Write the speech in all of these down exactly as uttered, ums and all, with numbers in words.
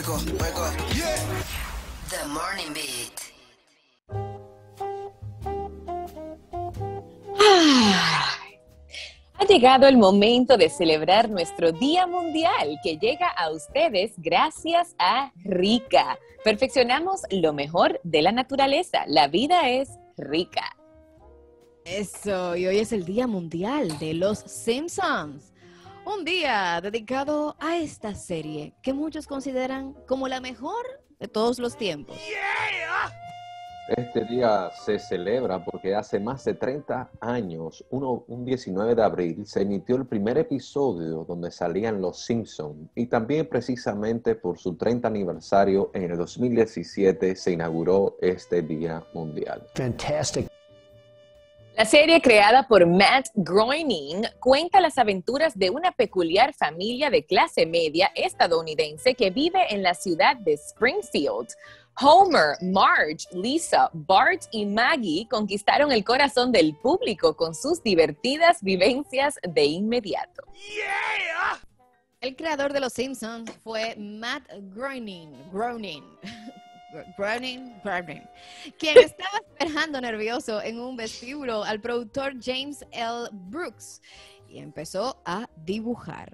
wake up, wake up. Yeah. The Morning Beat. Ha llegado el momento de celebrar nuestro Día Mundial, que llega a ustedes gracias a Rica. Perfeccionamos lo mejor de la naturaleza. La vida es rica. Eso, y hoy es el Día Mundial de los Simpsons. Un día dedicado a esta serie que muchos consideran como la mejor de todos los tiempos. Yeah. Este día se celebra porque hace más de treinta años, uno, un diecinueve de abril, se emitió el primer episodio donde salían los Simpsons, y también precisamente por su treinta aniversario en el dos mil diecisiete se inauguró este Día Mundial. Fantastic. La serie, creada por Matt Groening, cuenta las aventuras de una peculiar familia de clase media estadounidense que vive en la ciudad de Springfield. Homer, Marge, Lisa, Bart y Maggie conquistaron el corazón del público con sus divertidas vivencias de inmediato. Yeah. El creador de los Simpsons fue Matt Groening, Groening, Groening, Groening, quien estaba esperando nervioso en un vestíbulo al productor James L. Brooks y empezó a dibujar.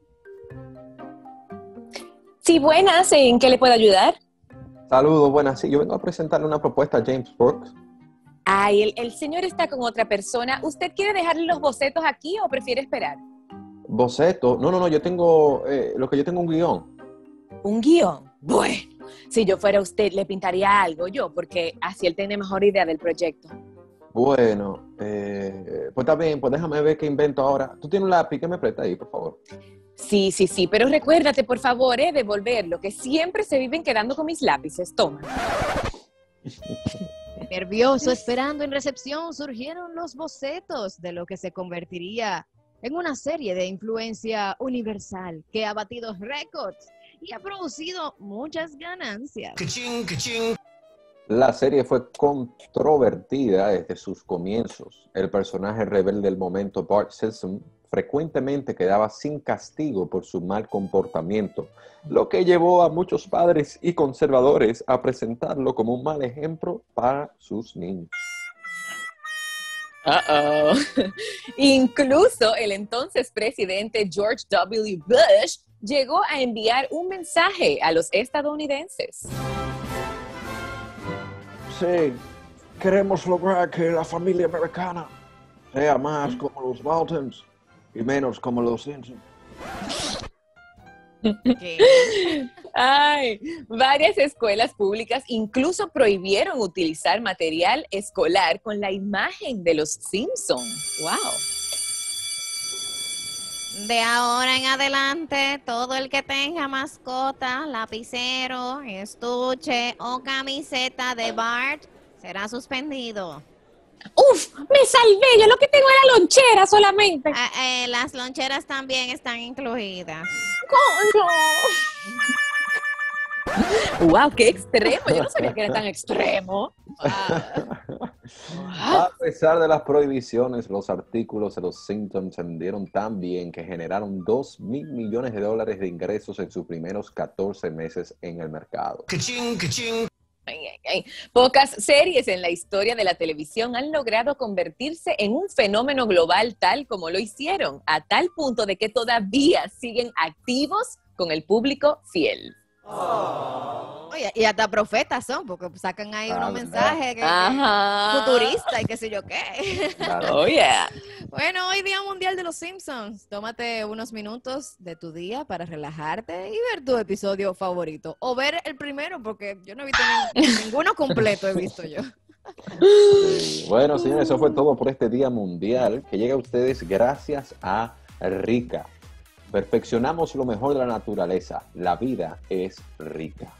Sí, buenas, ¿en qué le puedo ayudar? Saludos, buenas. Sí, yo vengo a presentarle una propuesta a James Brooks. Ay, el, el señor está con otra persona. ¿Usted quiere dejarle los bocetos aquí o prefiere esperar? ¿Boceto? No, no, no, yo tengo, eh, lo que yo tengo un guión. ¿Un guión? Bueno, si yo fuera usted, le pintaría algo yo, porque así él tiene mejor idea del proyecto. Bueno, eh, pues está bien, pues déjame ver qué invento ahora. ¿Tú tienes un lápiz? ¿Qué me presta ahí, por favor? Sí, sí, sí, pero recuérdate, por favor, eh, devolverlo, que siempre se viven quedando con mis lápices. Toma. Nervioso, esperando en recepción, surgieron los bocetos de lo que se convertiría en una serie de influencia universal que ha batido récords y ha producido muchas ganancias. Ka-ching, ka-ching. La serie fue controvertida desde sus comienzos. El personaje rebelde del momento, Bart Simpson, frecuentemente quedaba sin castigo por su mal comportamiento, lo que llevó a muchos padres y conservadores a presentarlo como un mal ejemplo para sus niños. Uh-oh. Incluso el entonces presidente George W. Bush llegó a enviar un mensaje a los estadounidenses. Sí, queremos lograr que la familia americana sea más como los Waltons y menos como los Simpsons. ¿Qué? Ay, varias escuelas públicas incluso prohibieron utilizar material escolar con la imagen de los Simpsons. Wow. De ahora en adelante, todo el que tenga mascota, lapicero, estuche o camiseta de Bart será suspendido. ¡Uf! ¡Me salvé! Yo lo que tengo era lonchera solamente. Ah, eh, las loncheras también están incluidas. ¡Coño! ¡Wow! ¡Qué extremo! Yo no sabía que era tan extremo. A pesar de las prohibiciones, los artículos de los Simpsons se vendieron tan bien que generaron dos mil millones de dólares de ingresos en sus primeros catorce meses en el mercado. Ka-ching, ka-ching. Ay, ay, ay. Pocas series en la historia de la televisión han logrado convertirse en un fenómeno global tal como lo hicieron, a tal punto de que todavía siguen activos con el público fiel. Oh. Oye, y hasta profetas son, porque sacan ahí Claro, unos mensajes que, Ajá. que, futuristas y qué sé yo qué. Claro. Oh, yeah. Bueno, hoy Día Mundial de los Simpsons. Tómate unos minutos de tu día para relajarte y ver tu episodio favorito. O ver el primero, porque yo no he visto ni- ninguno completo, he visto yo. Sí. Bueno, señores, eso fue todo por este Día Mundial, que llega a ustedes gracias a Rica. Perfeccionamos lo mejor de la naturaleza. La vida es rica.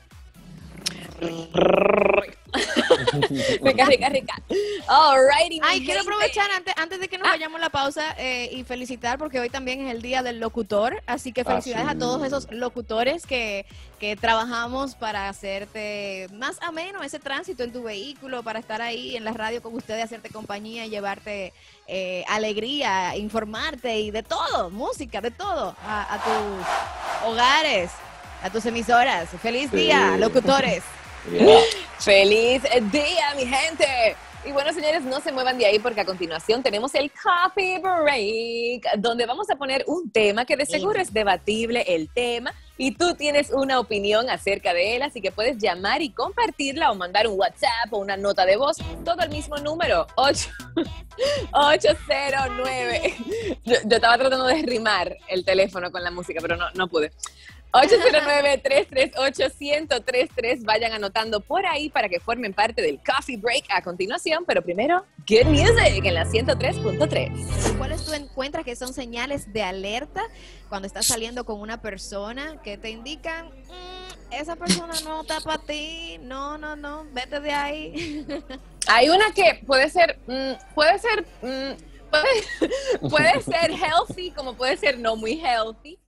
Rica, rica, rica. Alrighty, mi Ay, quiero gente. aprovechar antes, antes de que nos Ah. vayamos a la pausa eh, y felicitar porque hoy también es el Día del Locutor, así que felicidades Ah, sí. a todos esos locutores que, que trabajamos para hacerte más ameno ese tránsito en tu vehículo, para estar ahí en la radio con ustedes, hacerte compañía y llevarte eh, alegría, informarte y de todo, música, de todo, a, a tus hogares. a tus emisoras. Feliz Sí. día, locutores. Yeah. ¡Feliz día, mi gente! Y bueno, señores, no se muevan de ahí porque a continuación tenemos el Coffee Break, donde vamos a poner un tema que de seguro es debatible el tema y tú tienes una opinión acerca de él, así que puedes llamar y compartirla o mandar un WhatsApp o una nota de voz, todo el mismo número, ocho cero nueve. Yo, yo estaba tratando de rimar el teléfono con la música, pero no, no pude. ocho cero nueve, tres tres ocho, uno cero tres tres. Vayan anotando por ahí para que formen parte del Coffee Break a continuación, pero primero, Good Music en la ciento tres punto tres. ¿Cuáles tú encuentras que son señales de alerta cuando estás saliendo con una persona que te indican, "Mm, esa persona no está para ti, no, no, no, vete de ahí"? Hay una que puede ser, mm, puede ser, mm, puede, puede ser healthy, como puede ser no muy healthy.